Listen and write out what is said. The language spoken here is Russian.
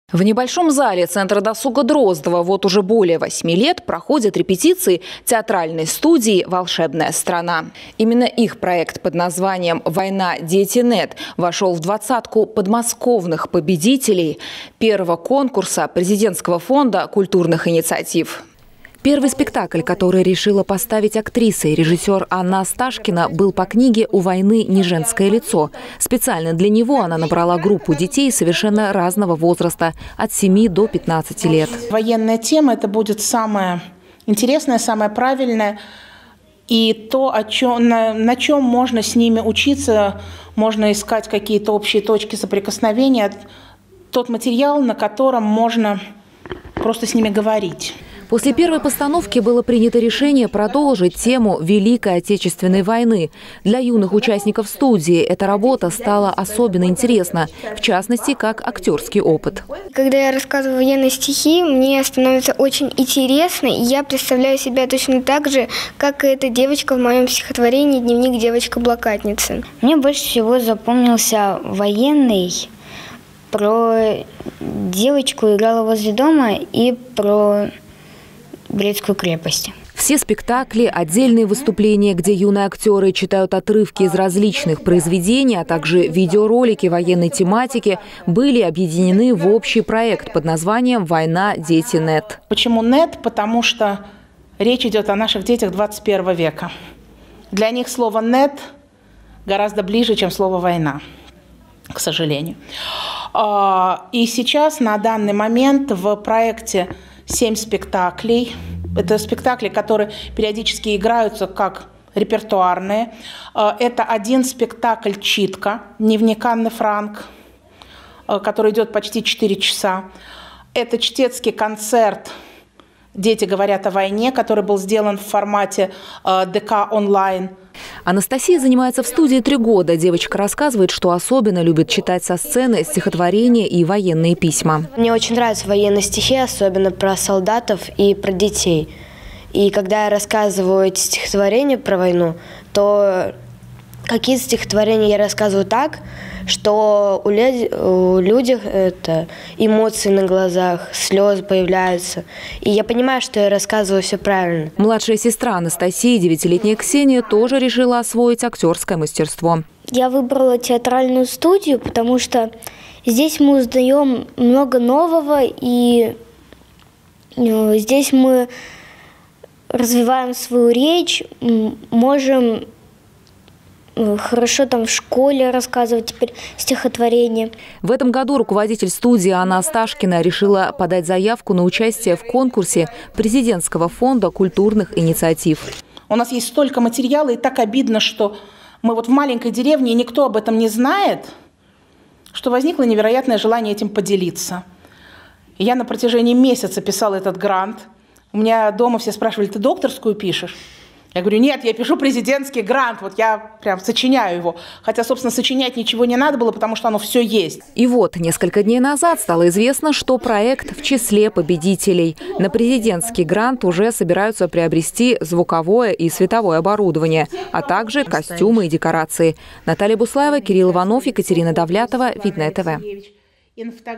В небольшом зале Центра досуга Дроздова вот уже более 8 лет проходят репетиции театральной студии «Волшебная страна». Именно их проект под названием «Война. Дети. Нет» вошел в двадцатку подмосковных победителей первого конкурса президентского фонда культурных инициатив. Первый спектакль, который решила поставить актриса и режиссер Анна Асташкина, был по книге «У войны не женское лицо». Специально для него она набрала группу детей совершенно разного возраста – от 7 до 15 лет. Военная тема – это будет самое интересное, самое правильное. И то, на чем можно с ними учиться, можно искать какие-то общие точки соприкосновения. Тот материал, на котором можно просто с ними говорить. После первой постановки было принято решение продолжить тему Великой Отечественной войны. Для юных участников студии эта работа стала особенно интересна, в частности, как актерский опыт. Когда я рассказываю военные стихи, мне становится очень интересно, и я представляю себя точно так же, как и эта девочка в моем стихотворении «Дневник девочка-блокадницы». Мне больше всего запомнился военный про девочку играла возле дома и про Брестскую крепость. Все спектакли, отдельные выступления, где юные актеры читают отрывки из различных произведений, а также видеоролики военной тематики, были объединены в общий проект под названием «Война. Дети. Нет». Почему «нет»? Потому что речь идет о наших детях 21 века. Для них слово «нет» гораздо ближе, чем слово «война», к сожалению. И сейчас, на данный момент, в проекте 7 спектаклей. Это спектакли, которые периодически играются как репертуарные. Это один спектакль «Читка» дневник Анны Франк, который идет почти 4 часа. Это чтецкий концерт «Дети говорят о войне», который был сделан в формате ДК онлайн. Анастасия занимается в студии 3 года. Девочка рассказывает, что особенно любит читать со сцены стихотворения и военные письма. Мне очень нравятся военные стихи, особенно про солдатов и про детей. И когда я рассказываю эти стихотворения про войну, то какие-то стихотворения я рассказываю так, что у людей это эмоции на глазах, слезы появляются. И я понимаю, что я рассказываю все правильно. Младшая сестра Анастасии, 9-летняя Ксения, тоже решила освоить актерское мастерство. Я выбрала театральную студию, потому что здесь мы узнаем много нового, и здесь мы развиваем свою речь, можем хорошо там в школе рассказывать теперь стихотворение. В этом году руководитель студии Анна Асташкина решила подать заявку на участие в конкурсе президентского фонда культурных инициатив. У нас есть столько материала, и так обидно, что мы вот в маленькой деревне, и никто об этом не знает, что возникло невероятное желание этим поделиться. И я на протяжении месяца писала этот грант. У меня дома все спрашивали: ты докторскую пишешь? Я говорю: нет, я пишу президентский грант, вот я прям сочиняю его. Хотя, собственно, сочинять ничего не надо было, потому что оно все есть. И вот несколько дней назад стало известно, что проект в числе победителей. На президентский грант уже собираются приобрести звуковое и световое оборудование, а также костюмы и декорации. Наталья Буслаева, Кирилл Иванов, Екатерина Давлятова, Видное ТВ.